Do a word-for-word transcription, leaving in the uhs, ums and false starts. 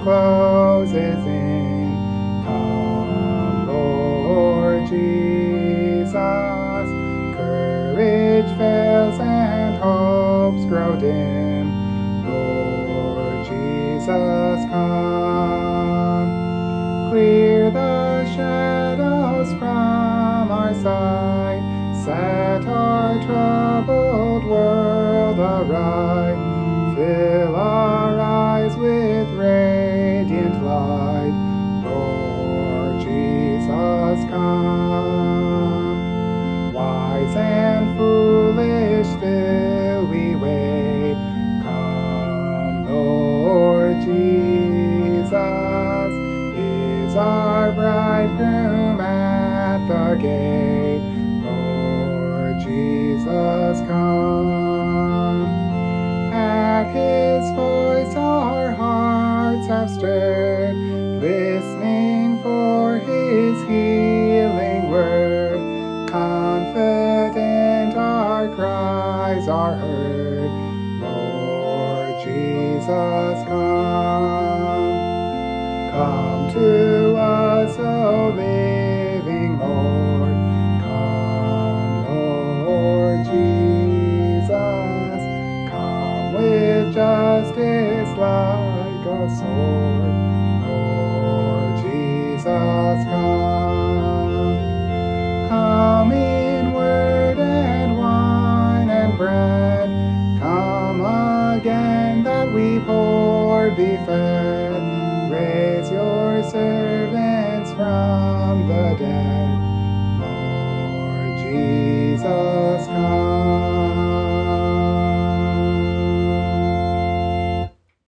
closes in. Come, Lord Jesus. Courage fails and hopes grow dim. Lord Jesus, come. Clear the shadows from our sight. Set our troubled world aright. Fill our eyes with radiant light. Lord Jesus, come. Wise and foolish still we wait. Come, Lord Jesus, is our bridegroom at the gate. Lord Jesus, come. At his voice our hearts have stirred, listening for his healing word. Confident our cries are heard. Lord Jesus, come. Come to us, O living Lord. Come, Lord Jesus. Come with justice like a sword. Lord Jesus, come. Come in word and wine and bread. Come again that we poor be fed. Raise your servants from the dead, Lord Jesus.